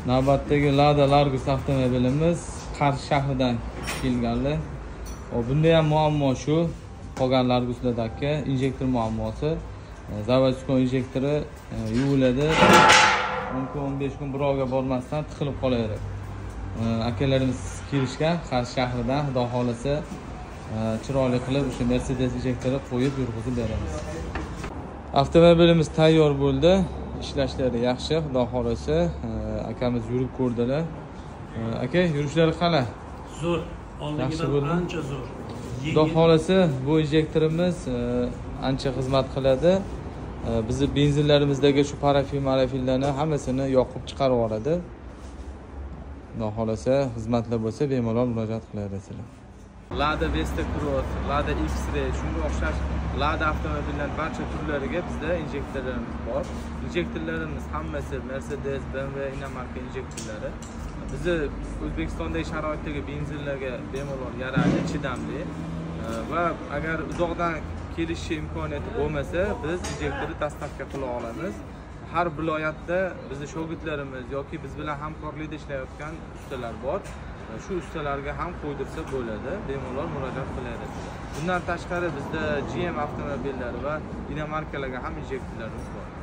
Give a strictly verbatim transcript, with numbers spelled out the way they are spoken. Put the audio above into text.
Navbatdagi Lada Largus avtomobilimiz Qarshi shahridan kelganlar. Bunda ham muammo shu, qolgan Larguslardagi injektor muammosi. Zavodskon injektori yuviladi. o'n kun o'n besh kun birovga bormasdan tiqilib qolaveradi. Akalarimiz kelishgan Qarshi shahridan, xudo xolasa chiroyli qilib o'sha Mercedes injektori qo'yib yurg'izib beramiz. Avtomobilimiz tayyor bo'ldi. Ishlashlari yaxshi, xudo xolasa akamiz yurib ko'rdilar. Aka, yurishlari qalay? Zo'r. Oldigidan ancha zo'r. Xudo xolasa bu injektorimiz ancha xizmat qiladi. Bizni benzinlarimizdagi shu parafin, marafillarni hammasini yoqib chiqarib yuboradi. Xudo xolasa xizmatlar bo'lsa bemalol murojaat qilaverasizlar. Lada Vesta Cross, Lada X-Ray, shunga o'xshash Lada avtomobillarining barcha turlariga bizda injektorlarimiz bor. Injektorlarimiz hammasi Mercedes, B M W, Inamarka injektorlari. Bizi O'zbekistondagi sharoitdagi benzinlarga bemalol yarashli, chidamli va agar uzoqdan kelish imkoniyati bo'lmasa, biz injektorni dostavka qila olamiz. Har viloyatda bizning shogirdlarimiz yoki biz bilan hamkorlikda ishlayotgan ustalar bor. Shu ustalarga ham qo'ydirsa bo'ladi, bemalol murojaat qilaverasizlar. Bundan tashqari bizda G M avtomobillari va Inamarkalarga ham injektorlarimiz bor.